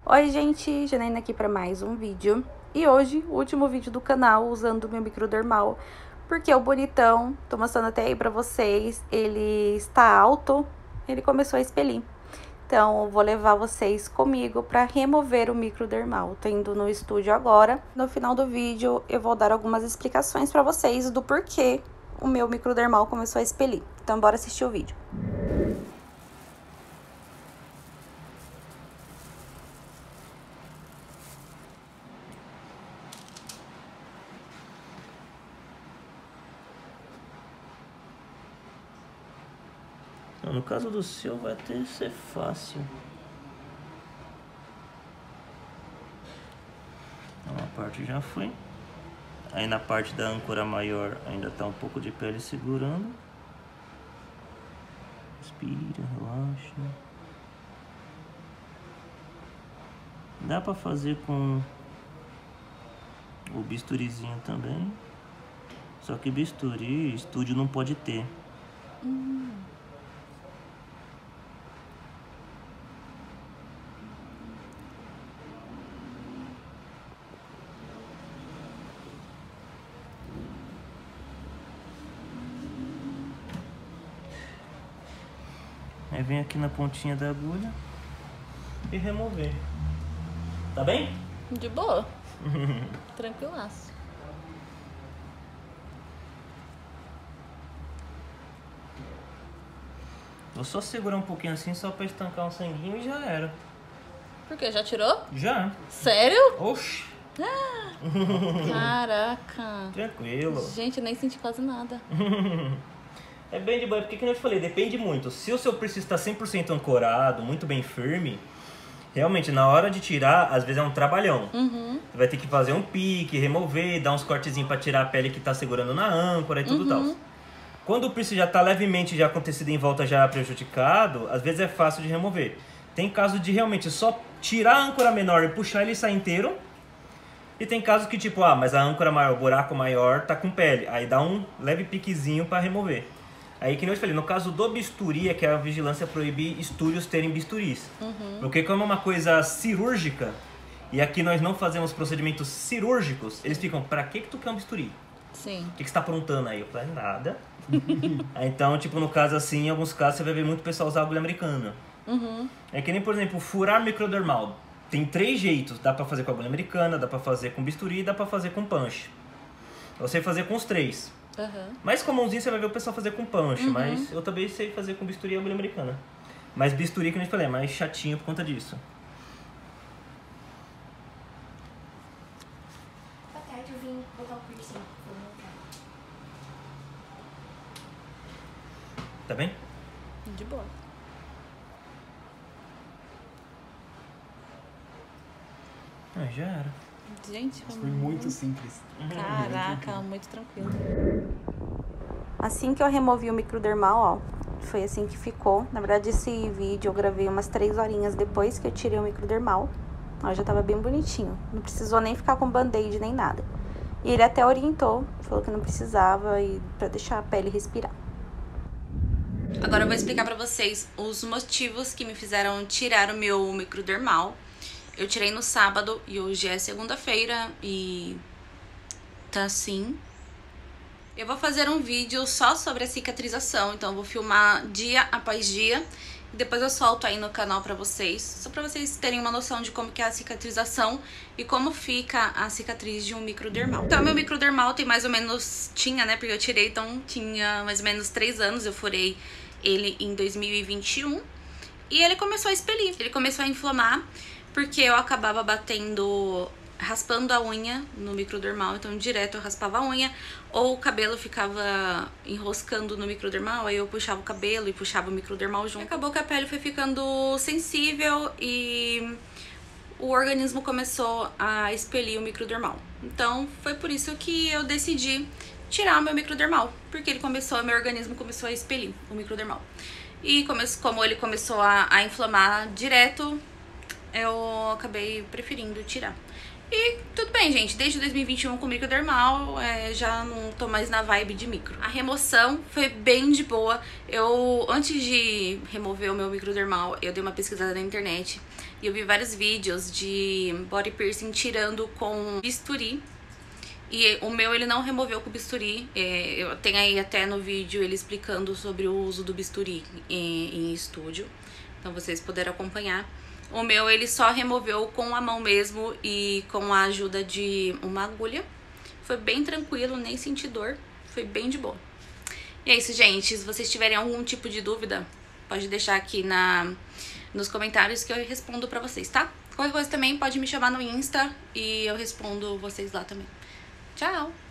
Oi gente, Janaína aqui para mais um vídeo. E hoje, o último vídeo do canal usando o meu microdermal, porque o bonitão, tô mostrando até aí pra vocês, ele está alto, ele começou a expelir. Então, eu vou levar vocês comigo para remover o microdermal. Tô indo no estúdio agora. No final do vídeo, eu vou dar algumas explicações para vocês do porquê o meu microdermal começou a expelir. Então, bora assistir o vídeo. No caso do seu vai até ser fácil. Uma parte já foi. Aí na parte da âncora maior ainda tá um pouco de pele segurando. Respira, relaxa. Dá pra fazer com o bisturizinho também. Só que bisturi, estúdio não pode ter. Aí vem aqui na pontinha da agulha e remover. Tá bem? De boa. Tranquilaço. Vou só segurar um pouquinho assim só pra estancar um sanguinho e já era. Por quê? Já tirou? Já. Sério? Oxi. Caraca. Tranquilo. Gente, eu nem senti quase nada. É bem de boa, porque como eu te falei, depende muito. Se o seu precisa estar 100% ancorado, muito bem firme, realmente na hora de tirar, às vezes é um trabalhão. Você vai ter que fazer um pique, remover, dar uns cortezinhos pra tirar a pele que tá segurando na âncora e tudo tal. Quando o piercing já tá levemente já acontecido em volta, já prejudicado, às vezes é fácil de remover. Tem caso de realmente só tirar a âncora menor e puxar ele sair inteiro. E tem casos que tipo, mas a âncora maior, o buraco maior tá com pele. Aí dá um leve piquezinho pra remover. Aí que nem eu te falei, no caso do bisturi, é que a vigilância proíbe estúdios terem bisturis. Porque como é uma coisa cirúrgica, e aqui nós não fazemos procedimentos cirúrgicos, eles ficam, pra que tu quer um bisturi? Sim. O que você tá aprontando aí? Eu falei, nada. Então, tipo, no caso assim, em alguns casos você vai ver muito pessoal usar agulha americana. É que nem, por exemplo, furar microdermal. Tem 3 jeitos. Dá pra fazer com agulha americana, dá pra fazer com bisturi e dá pra fazer com punch. Eu sei fazer com os 3. Mais comumzinho você vai ver o pessoal fazer com punch, mas eu também sei fazer com bisturi e agulha americana. Mas bisturi, que a gente falei, é mais chatinho por conta disso. Boa tarde, eu vim botar o piercing. Tá bem? De boa. Já era. Gente, Foi muito simples. Caraca, muito tranquilo. Assim que eu removi o microdermal, ó, foi assim que ficou. Na verdade, esse vídeo eu gravei umas 3 horinhas depois que eu tirei o microdermal. Ó, já tava bem bonitinho. Não precisou nem ficar com band-aid nem nada. E ele até orientou, falou que não precisava e pra deixar a pele respirar. Agora eu vou explicar pra vocês os motivos que me fizeram tirar o meu microdermal. Eu tirei no sábado e hoje é segunda-feira e tá assim. Eu vou fazer um vídeo só sobre a cicatrização, então eu vou filmar dia após dia e depois eu solto aí no canal pra vocês, só pra vocês terem uma noção de como que é a cicatrização e como fica a cicatriz de um microdermal. Então meu microdermal tem mais ou menos, né, porque eu tirei, então tinha mais ou menos 3 anos, eu furei ele em 2021 e ele começou a expelir, ele começou a inflamar porque eu acabava raspando a unha no microdermal, então direto eu raspava a unha, ou o cabelo ficava enroscando no microdermal, aí eu puxava o cabelo e puxava o microdermal junto. E acabou que a pele foi ficando sensível e o organismo começou a expelir o microdermal. Então foi por isso que eu decidi tirar o meu microdermal, porque meu organismo começou a expelir o microdermal. E como ele começou a inflamar direto, eu acabei preferindo tirar. E tudo bem, gente, desde 2021 com microdermal, já não tô mais na vibe de micro. A remoção foi bem de boa. Antes de remover o meu microdermal, eu dei uma pesquisada na internet e E eu vi vários vídeos de body piercing tirando com bisturi. E o meu ele não removeu com bisturi. Eu tenho aí até no vídeo ele explicando sobre o uso do bisturi em estúdio. Então vocês puderam acompanhar. O meu ele só removeu com a mão mesmo e com a ajuda de uma agulha. Foi bem tranquilo, nem senti dor. Foi bem de boa. E é isso, gente. Se vocês tiverem algum tipo de dúvida, pode deixar aqui nos comentários que eu respondo pra vocês, tá? Qualquer coisa também pode me chamar no Insta e eu respondo vocês lá também. Tchau!